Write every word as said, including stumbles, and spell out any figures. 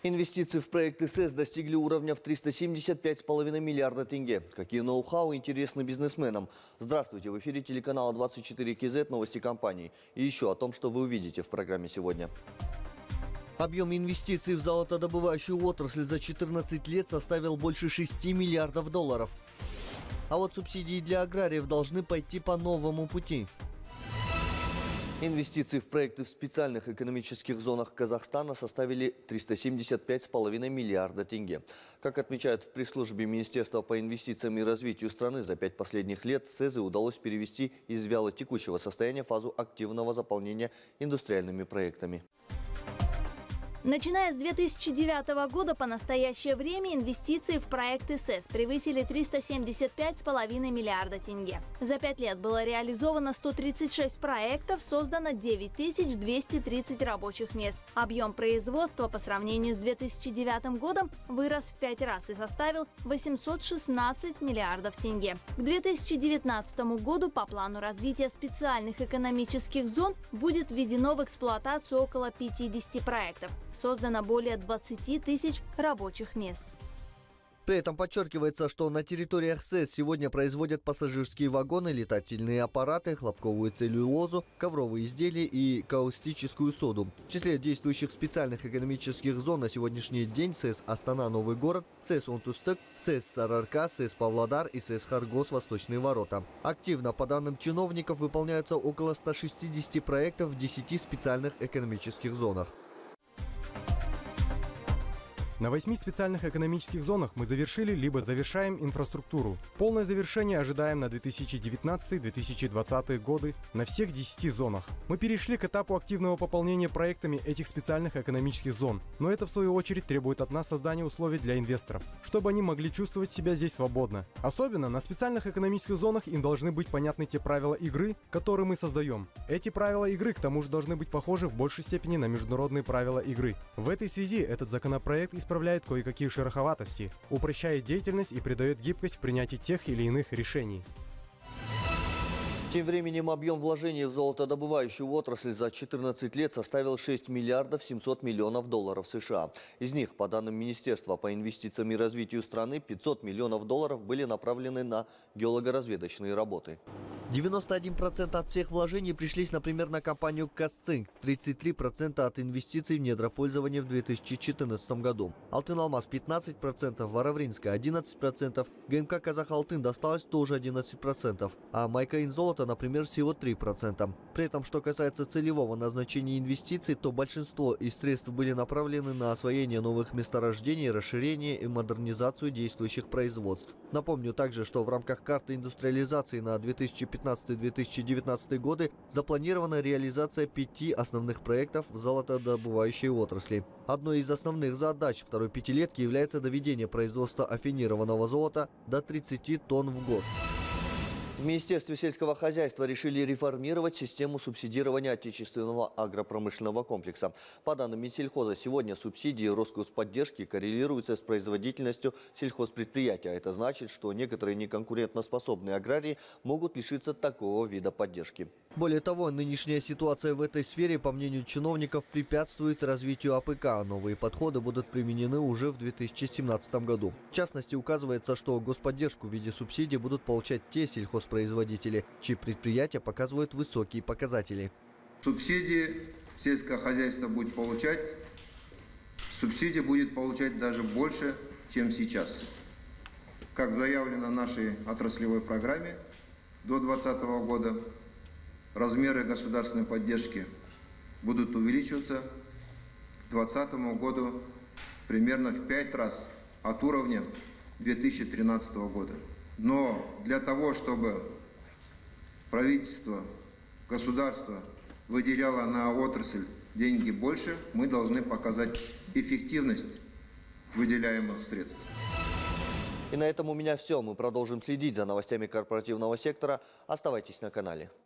Инвестиции в проекты СЭС достигли уровня в триста семьдесят пять целых пять десятых миллиарда тенге. Какие ноу-хау интересны бизнесменам? Здравствуйте, в эфире телеканала двадцать четыре ка зет новости компании. И еще о том, что вы увидите в программе сегодня. Объем инвестиций в золотодобывающую отрасль за четырнадцать лет составил больше шести миллиардов долларов. А вот субсидии для аграриев должны пойти по новому пути. Инвестиции в проекты в специальных экономических зонах Казахстана составили триста семьдесят пять целых пять десятых миллиарда тенге. Как отмечают в пресс-службе Министерства по инвестициям и развитию страны, за пять последних лет СЭЗы удалось перевести из вялотекущего состояния в фазу активного заполнения индустриальными проектами. Начиная с две тысячи девятого года по настоящее время инвестиции в проекты СЭС превысили триста семьдесят пять целых пять десятых миллиарда тенге. За пять лет было реализовано сто тридцать шесть проектов, создано девять тысяч двести тридцать рабочих мест. Объем производства по сравнению с две тысячи девятым годом вырос в пять раз и составил восемьсот шестнадцать миллиардов тенге. К две тысячи девятнадцатому году по плану развития специальных экономических зон будет введено в эксплуатацию около пятидесяти проектов. Создано более двадцати тысяч рабочих мест. При этом подчеркивается, что на территориях СЭС сегодня производят пассажирские вагоны, летательные аппараты, хлопковую целлюлозу, ковровые изделия и каустическую соду. В числе действующих специальных экономических зон на сегодняшний день СЭС Астана Новый город, СЭС Онтустык, СЭС Сарыарка, СЭС Павлодар и СЭС Харгос Восточные ворота. Активно, по данным чиновников, выполняются около ста шестидесяти проектов в десяти специальных экономических зонах. На восьми специальных экономических зонах мы завершили либо завершаем инфраструктуру. Полное завершение ожидаем на две тысячи девятнадцатый — две тысячи двадцатый годы на всех десяти зонах. Мы перешли к этапу активного пополнения проектами этих специальных экономических зон, но это в свою очередь требует от нас создания условий для инвесторов, чтобы они могли чувствовать себя здесь свободно. Особенно на специальных экономических зонах им должны быть понятны те правила игры, которые мы создаем. Эти правила игры к тому же должны быть похожи в большей степени на международные правила игры. В этой связи этот законопроект исправляет кое-какие шероховатости, упрощает деятельность и придает гибкость в принятии тех или иных решений. Тем временем объем вложений в золотодобывающую отрасль за четырнадцать лет составил шесть миллиардов семьсот миллионов долларов США. Из них, по данным Министерства по инвестициям и развитию страны, пятьсот миллионов долларов были направлены на геологоразведочные работы. девяносто один процент от всех вложений пришлись, например, на компанию Казцинк, тридцать три процента от инвестиций в недропользование в две тысячи четырнадцатом году. Алтын-Алмаз пятнадцать процентов, Воровринская одиннадцать процентов, ГМК Казахалтын досталось тоже одиннадцать процентов, а Майкаинзолото, например, всего три процента. При этом, что касается целевого назначения инвестиций, то большинство из средств были направлены на освоение новых месторождений, расширение и модернизацию действующих производств. Напомню также, что в рамках карты индустриализации на две тысячи пятнадцатый — две тысячи девятнадцатый годы запланирована реализация пяти основных проектов в золотодобывающей отрасли. Одной из основных задач второй пятилетки является доведение производства афинированного золота до тридцати тонн в год. В Министерстве сельского хозяйства решили реформировать систему субсидирования отечественного агропромышленного комплекса. По данным Минсельхоза, сегодня субсидии Роскосподдержки коррелируются с производительностью сельхозпредприятия. Это значит, что некоторые неконкурентоспособные аграрии могут лишиться такого вида поддержки. Более того, нынешняя ситуация в этой сфере, по мнению чиновников, препятствует развитию АПК. Новые подходы будут применены уже в две тысячи семнадцатом году. В частности, указывается, что господдержку в виде субсидий будут получать те сельхозпроизводители, чьи предприятия показывают высокие показатели. Субсидии сельское хозяйство будет получать, субсидии будет получать даже больше, чем сейчас. Как заявлено в нашей отраслевой программе до две тысячи двадцатого года, размеры государственной поддержки будут увеличиваться к две тысячи двадцатому году примерно в пять раз от уровня две тысячи тринадцатого года. Но для того, чтобы правительство, государство выделяло на отрасль деньги больше, мы должны показать эффективность выделяемых средств. И на этом у меня все. Мы продолжим следить за новостями корпоративного сектора. Оставайтесь на канале.